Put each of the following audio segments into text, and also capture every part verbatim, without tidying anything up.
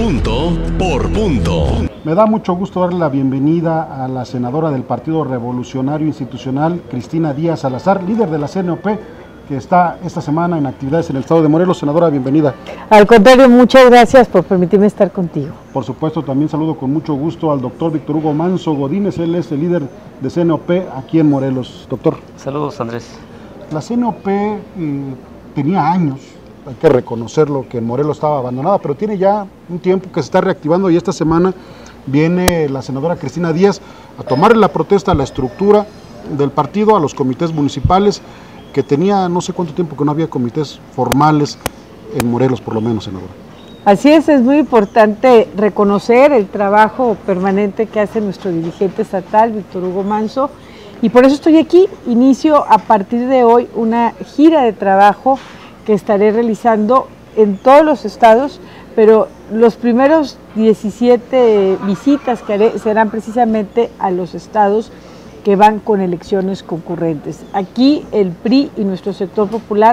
Punto por punto. Me da mucho gusto darle la bienvenida a la senadora del Partido Revolucionario Institucional, Cristina Díaz Salazar, líder de la C N O P, que está esta semana en actividades en el estado de Morelos. Senadora, bienvenida. Al contrario, muchas gracias por permitirme estar contigo. Por supuesto, también saludo con mucho gusto al doctor Víctor Hugo Manso Godínez, él es el líder de C N O P aquí en Morelos. Doctor. Saludos, Andrés. La C N O P eh, tenía años, hay que reconocerlo, que en Morelos estaba abandonada, pero tiene ya un tiempo que se está reactivando y esta semana viene la senadora Cristina Díaz a tomar la protesta a la estructura del partido, a los comités municipales, que tenía no sé cuánto tiempo que no había comités formales en Morelos, por lo menos, senadora. Así es, es muy importante reconocer el trabajo permanente que hace nuestro dirigente estatal, Víctor Hugo Manso, y por eso estoy aquí. Inicio a partir de hoy una gira de trabajo que estaré realizando en todos los estados, pero los primeros diecisiete visitas que haré serán precisamente a los estados que van con elecciones concurrentes. Aquí el P R I y nuestro sector popular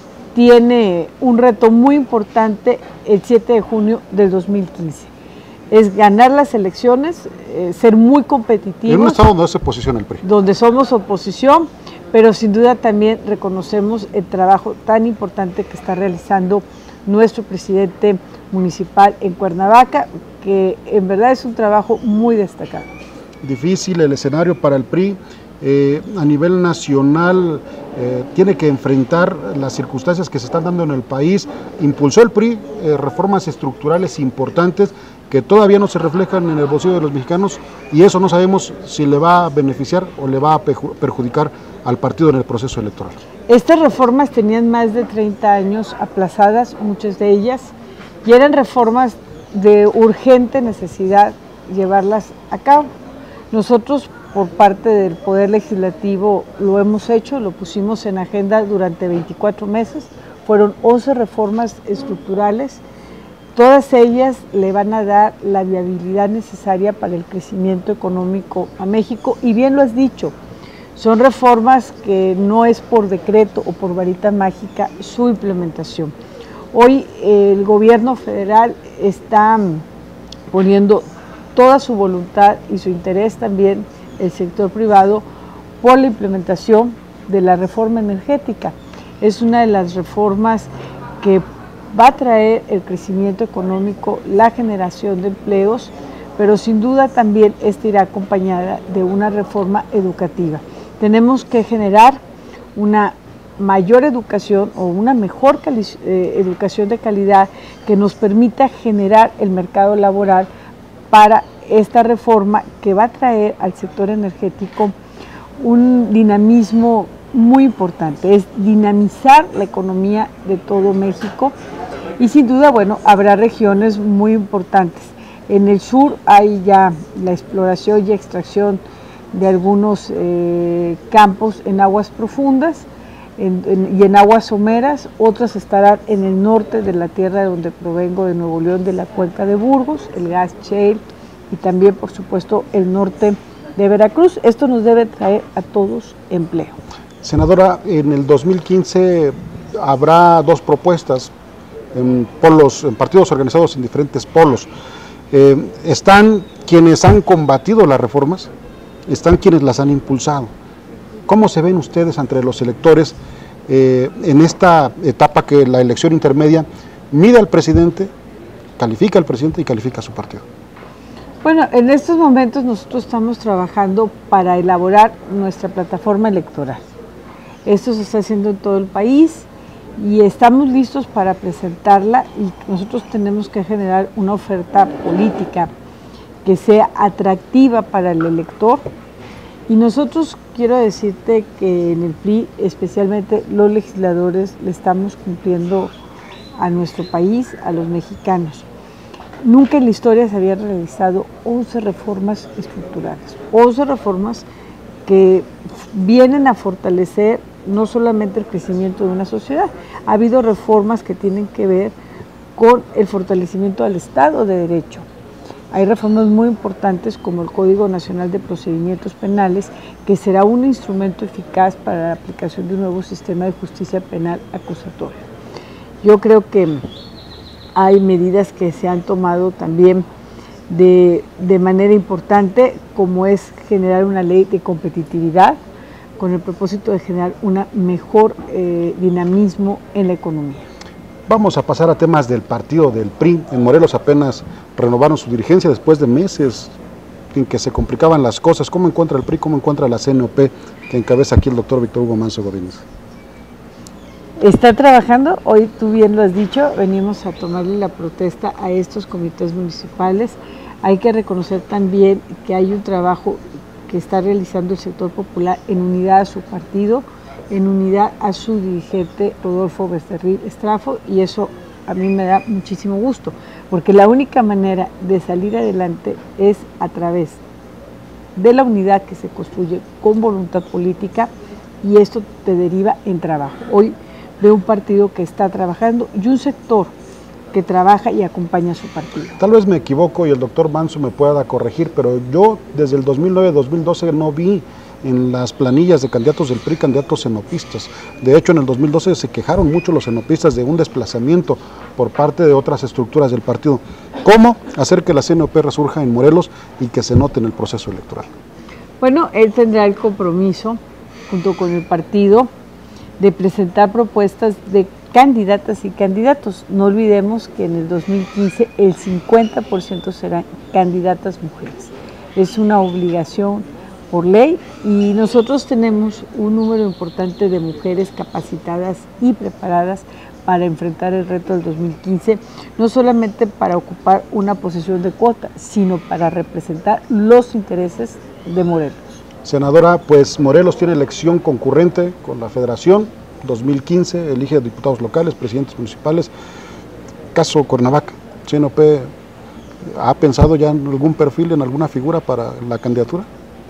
tiene un reto muy importante el siete de junio del dos mil quince. Es ganar las elecciones, eh, ser muy competitivos. En un estado donde se posiciona el P R I. Donde somos oposición, pero sin duda también reconocemos el trabajo tan importante que está realizando nuestro presidente municipal en Cuernavaca, que en verdad es un trabajo muy destacado. Difícil el escenario para el P R I, eh, a nivel nacional eh, tiene que enfrentar las circunstancias que se están dando en el país. Impulsó el P R I eh, reformas estructurales importantes que todavía no se reflejan en el bolsillo de los mexicanos, y eso no sabemos si le va a beneficiar o le va a perjudicar al partido en el proceso electoral. Estas reformas tenían más de treinta años aplazadas, muchas de ellas, y eran reformas de urgente necesidad llevarlas a cabo. Nosotros, por parte del Poder Legislativo, lo hemos hecho, lo pusimos en agenda durante veinticuatro meses, fueron once reformas estructurales, todas ellas le van a dar la viabilidad necesaria para el crecimiento económico a México, y bien lo has dicho, son reformas que no es por decreto o por varita mágica su implementación. Hoy el gobierno federal está poniendo toda su voluntad y su interés, también el sector privado, por la implementación de la reforma energética. Es una de las reformas que va a traer el crecimiento económico, la generación de empleos, pero sin duda también esta irá acompañada de una reforma educativa. Tenemos que generar una mayor educación o una mejor eh, educación de calidad que nos permita generar el mercado laboral para esta reforma que va a traer al sector energético un dinamismo muy importante, es dinamizar la economía de todo México, y sin duda, bueno, habrá regiones muy importantes. En el sur hay ya la exploración y extracción de algunos eh, campos en aguas profundas en, en, y en aguas someras, otras estarán en el norte de la tierra de donde provengo, de Nuevo León, de la cuenca de Burgos, el gas shale, y también, por supuesto, el norte de Veracruz. Esto nos debe traer a todos empleo. Senadora, en el dos mil quince habrá dos propuestas en polos, en partidos organizados en diferentes polos. Eh, están quienes han combatido las reformas, están quienes las han impulsado. ¿Cómo se ven ustedes entre los electores eh, en esta etapa que la elección intermedia mide al presidente, califica al presidente y califica a su partido? Bueno, en estos momentos nosotros estamos trabajando para elaborar nuestra plataforma electoral. Esto se está haciendo en todo el país y estamos listos para presentarla, y nosotros tenemos que generar una oferta política que sea atractiva para el elector. Y nosotros, quiero decirte que en el P R I, especialmente los legisladores, le estamos cumpliendo a nuestro país, a los mexicanos. Nunca en la historia se habían realizado once reformas estructurales, once reformas que vienen a fortalecer no solamente el crecimiento de una sociedad. Ha habido reformas que tienen que ver con el fortalecimiento del Estado de Derecho. Hay reformas muy importantes como el Código Nacional de Procedimientos Penales, que será un instrumento eficaz para la aplicación de un nuevo sistema de justicia penal acusatoria. Yo creo que hay medidas que se han tomado también de, de manera importante, como es generar una ley de competitividad con el propósito de generar un mejor eh, dinamismo en la economía. Vamos a pasar a temas del partido del P R I. En Morelos apenas renovaron su dirigencia después de meses en que se complicaban las cosas. ¿Cómo encuentra el P R I? ¿Cómo encuentra la C N O P que encabeza aquí el doctor Víctor Hugo Manso Godínez? Está trabajando, hoy tú bien lo has dicho, venimos a tomarle la protesta a estos comités municipales. Hay que reconocer también que hay un trabajo que está realizando el sector popular en unidad a su partido, en unidad a su dirigente Rodolfo Becerril Estrafo, y eso a mí me da muchísimo gusto, porque la única manera de salir adelante es a través de la unidad que se construye con voluntad política, y esto te deriva en trabajo. Hoy veo un partido que está trabajando y un sector que trabaja y acompaña a su partido. Tal vez me equivoco y el doctor Manso me pueda corregir, pero yo desde el dos mil nueve dos mil doce no vi en las planillas de candidatos del P R I candidatos cenopistas. De hecho, en el dos mil doce se quejaron mucho los cenopistas de un desplazamiento por parte de otras estructuras del partido. ¿Cómo hacer que la C N O P resurja en Morelos y que se note en el proceso electoral? Bueno, él tendrá el compromiso, junto con el partido, de presentar propuestas de candidatas y candidatos. No olvidemos que en el dos mil quince el cincuenta por ciento serán candidatas mujeres. Es una obligación por ley y nosotros tenemos un número importante de mujeres capacitadas y preparadas para enfrentar el reto del dos mil quince, no solamente para ocupar una posición de cuota, sino para representar los intereses de Morelos. Senadora, pues Morelos tiene elección concurrente con la Federación, dos mil quince, elige diputados locales, presidentes municipales. Caso Cuernavaca, ¿C N O P ha pensado ya en algún perfil, en alguna figura para la candidatura?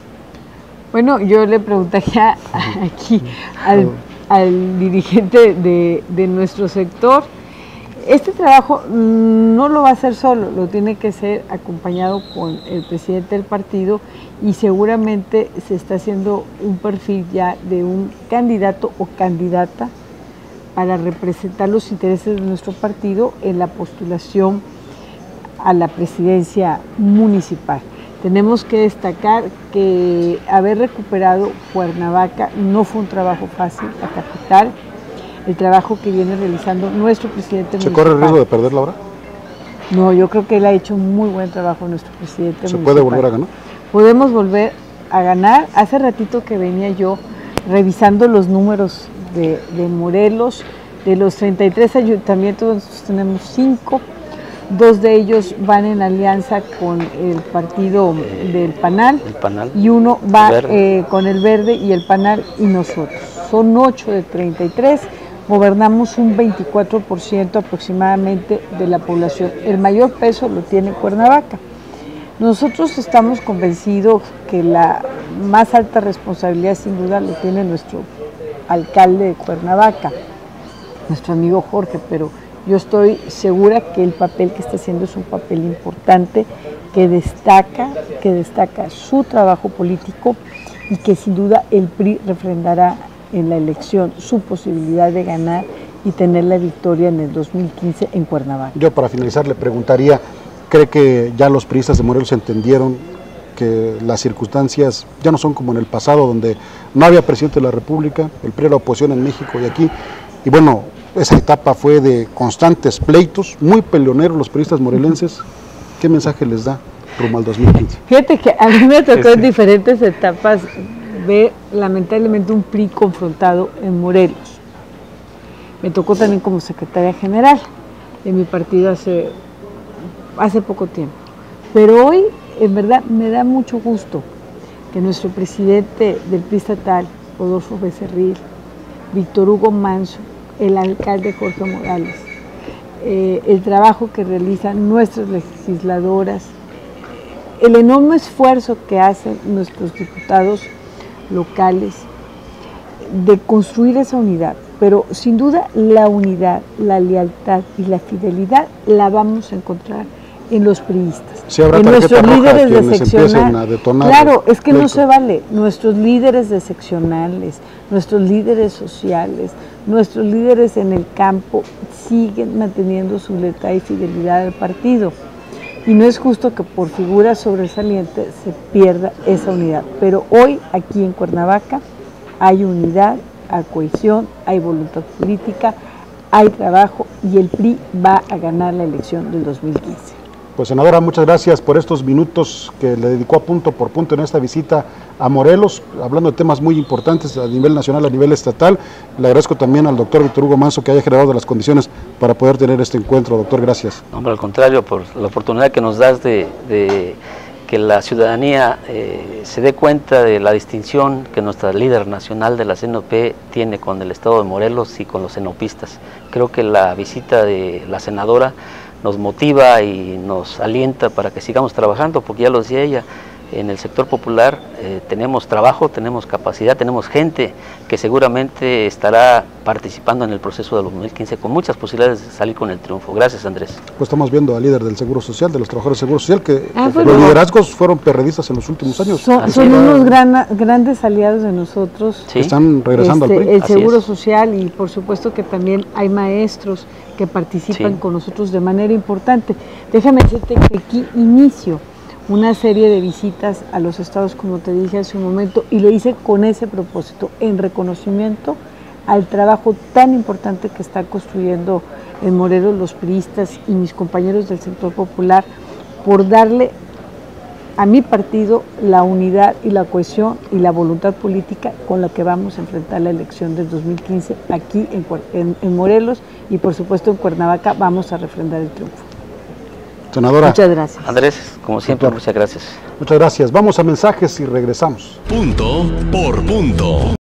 Bueno, yo le preguntaría aquí al, al dirigente de, de nuestro sector. Este trabajo no lo va a hacer solo, lo tiene que ser acompañado con el presidente del partido, y seguramente se está haciendo un perfil ya de un candidato o candidata para representar los intereses de nuestro partido en la postulación a la presidencia municipal. Tenemos que destacar que haber recuperado Cuernavaca no fue un trabajo fácil, la capital. El trabajo que viene realizando nuestro presidente municipal. ¿Se corre el riesgo de perderla ahora? No, yo creo que él ha hecho un muy buen trabajo nuestro presidente municipal. ¿Se puede volver a ganar? Podemos volver a ganar. Hace ratito que venía yo revisando los números de, de Morelos, de los treinta y tres ayuntamientos, nosotros tenemos cinco, dos de ellos van en alianza con el partido del Panal, el Panal y uno va eh, con el Verde y el Panal y nosotros. Son ocho de treinta y tres, gobernamos un veinticuatro por ciento aproximadamente de la población. El mayor peso lo tiene Cuernavaca. Nosotros estamos convencidos que la más alta responsabilidad sin duda lo tiene nuestro alcalde de Cuernavaca, nuestro amigo Jorge, pero yo estoy segura que el papel que está haciendo es un papel importante, que destaca, que destaca su trabajo político y que sin duda el P R I refrendará en la elección su posibilidad de ganar y tener la victoria en el dos mil quince en Cuernavaca. Yo para finalizar le preguntaría, ¿cree que ya los priistas de Morelos entendieron que las circunstancias ya no son como en el pasado, donde no había presidente de la República, el P R I era oposición en México y aquí, y bueno, esa etapa fue de constantes pleitos, muy peleoneros los priistas morelenses? ¿Qué mensaje les da rumbo al dos mil quince? Fíjate que a mí me tocó en diferentes etapas ver lamentablemente un P R I confrontado en Morelos. Me tocó también como secretaria general de mi partido hace, hace poco tiempo. Pero hoy, en verdad, me da mucho gusto que nuestro presidente del P R I estatal, Rodolfo Becerril, Víctor Hugo Manso, el alcalde Jorge Morales, eh, el trabajo que realizan nuestras legisladoras, el enorme esfuerzo que hacen nuestros diputados locales de construir esa unidad, pero sin duda la unidad, la lealtad y la fidelidad la vamos a encontrar en los priistas, sí, habrá en nuestros roja líderes de quienes empiecen seccional. a detonar Claro, es que no pleitos. se vale. Nuestros líderes de seccionales, nuestros líderes sociales, nuestros líderes en el campo siguen manteniendo su lealtad y fidelidad al partido. Y no es justo que por figuras sobresalientes se pierda esa unidad. Pero hoy, aquí en Cuernavaca, hay unidad, hay cohesión, hay voluntad política, hay trabajo y el P R I va a ganar la elección del dos mil quince. Pues senadora, muchas gracias por estos minutos que le dedicó a punto por punto en esta visita a Morelos, hablando de temas muy importantes a nivel nacional, a nivel estatal. Le agradezco también al doctor Víctor Hugo Manso que haya generado las condiciones para poder tener este encuentro. Doctor, gracias. No, hombre, al contrario, por la oportunidad que nos das de, de que la ciudadanía eh, se dé cuenta de la distinción que nuestra líder nacional de la C N O P tiene con el estado de Morelos y con los cenopistas. Creo que la visita de la senadora nos motiva y nos alienta para que sigamos trabajando, porque ya lo decía ella, en el sector popular eh, tenemos trabajo, tenemos capacidad, tenemos gente que seguramente estará participando en el proceso del dos mil quince con muchas posibilidades de salir con el triunfo. Gracias, Andrés. Pues estamos viendo al líder del Seguro Social, de los trabajadores del Seguro Social, que Ah, los bueno. liderazgos fueron perredistas en los últimos años. Son, Así son es. unos gran, grandes aliados de nosotros. Sí. Están regresando Este, al P R I. el Así Seguro es. Social, y por supuesto que también hay maestros que participan Sí. con nosotros de manera importante. Déjame decirte que aquí inicio una serie de visitas a los estados, como te dije hace un momento, y lo hice con ese propósito, en reconocimiento al trabajo tan importante que está construyendo en Morelos los priistas y mis compañeros del sector popular, por darle a mi partido la unidad y la cohesión y la voluntad política con la que vamos a enfrentar la elección del dos mil quince aquí en, en, en Morelos, y por supuesto en Cuernavaca vamos a refrendar el triunfo. Senadora, Muchas gracias. Andrés, como siempre, Doctor. muchas gracias. muchas gracias. Vamos a mensajes y regresamos. Punto por punto.